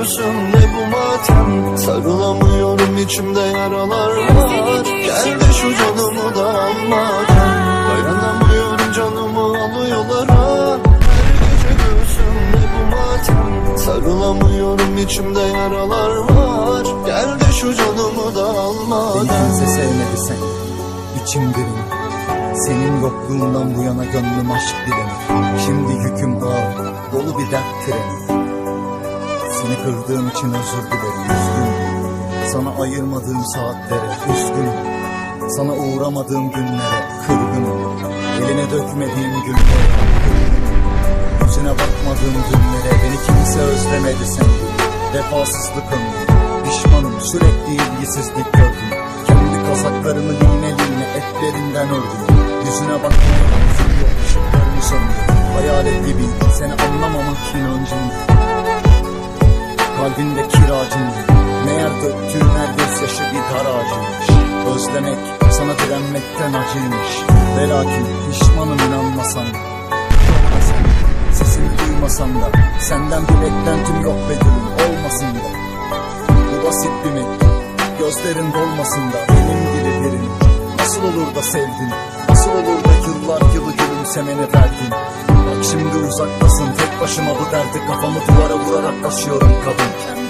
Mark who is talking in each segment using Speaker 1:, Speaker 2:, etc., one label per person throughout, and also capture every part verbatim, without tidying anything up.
Speaker 1: göğsümde bu matem. Sarılamıyorum, içimde yaralar var. Gel de şu canımı da alma. Dayanamıyorum, canımı alıyorlar ha. Her gece göğsümde bu matem. Sarılamıyorum, içimde yaralar var. Gel de şu canımı da alma.
Speaker 2: Beni kimse sevmedi sen, içim derin. Senin yokluğundan bu yana gönlüm aşk dilenir. Şimdi yüküm ağır, dolu bir dert treni. Seni kırdığım için özür dilerim, üzgünüm. Sana ayırmadığım saatlere üzgünüm. Sana uğramadığım günlere kırgınım. Eline dökmediğim günlere kırgınım. Yüzüne bakmadığım günlere beni kimse özlemedi sen. Vefasızlıkım, pişmanım, sürekli ilgisizlik gördüm. Kendi kazaklarımı line line etlerinden ördüm. Yüzüne bakmadan yüzüm yok, ışıklarını söndü. Hayalet gibiydin, seni anlamamak inancımdı. Kalbinde kiracımdı. Meğer döktüğün her gözyaşı bir dar ağacıymış. Özlemek sana direnmekten acıymış. Ve lakin pişmanım, inanmasan da. Sesini duymasam da. Senden bir beklentim yok be gülüm, olmasın da. Bu basit bir mektup, gözlerin dolmasın da. Benim gibi birini nasıl olur da sevdin? Nasıl olur da yıllar yılı gülümsemeni verdin? Bak şimdi uzaktasın, tek başıma bu derdi kafamı duvara vurarak taşıyorum kadın.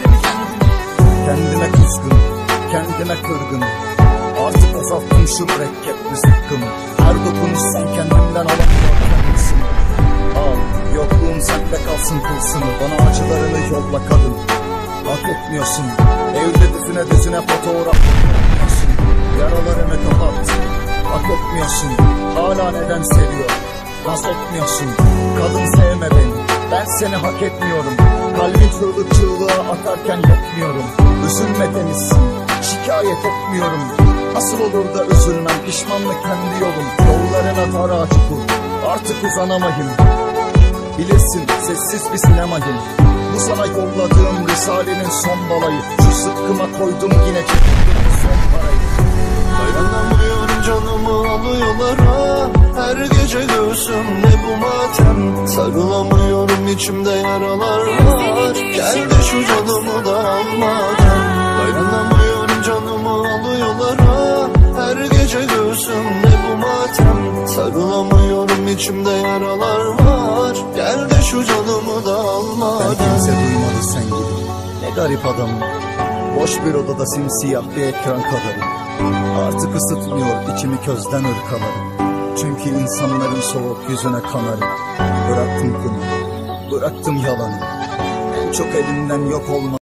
Speaker 2: Kendime kızgın, kendime kırgın. Artık azalttım şu mürekkepli zıkkımı. Her dokunuş sen kendimden alamıyorken misin? Al, yokluğum sende kalsın tılsımı. Bana acılarını yolla kadın. Hak etmiyorsun, evde düzüne düzüne fotoğraf etmiyorsun. Yaralarını kapat, hak etmiyorsun. Hala neden seviyor, naz etmiyorsun. Kadın sevme beni, ben seni hak etmiyorum. Kalbin çığlık çığlığa atarken yetmiyorum. Üzülme denizsin, şikayet etmiyorum. Nasıl olur da üzülmem, pişmanlık kendi yolum. Yollarına dar ağacı kur, artık uzanamayım. Bilirsin sessiz bir sinemayım. Bu sana yolladığım risalenin son balayı. Şu sıkkıma koydum yine çektiğim son parayı.
Speaker 1: Dayanamıyorum, canımı alıyorlar ha. Her gece göğsümde bu matem. Sarılamıyorum, içimde yaralar var. Gel de şu canımı da alma. Dayanamıyorum, canımı alıyorlar ha. Her gece göğsümde bu matem. Sarılamıyorum, içimde yaralar var. Gel de şu canımı da alma.
Speaker 2: Ben kimse duymadı sen gibi, ne garip adamım. Boş bir odada simsiyah bir ekran kadarım. Artık ısıtmıyor içimi közden ırkalarım. Çünkü insanların soğuk yüzüne kanarım. Bıraktım bunu, bıraktım yalanı. En çok elimden yok olma.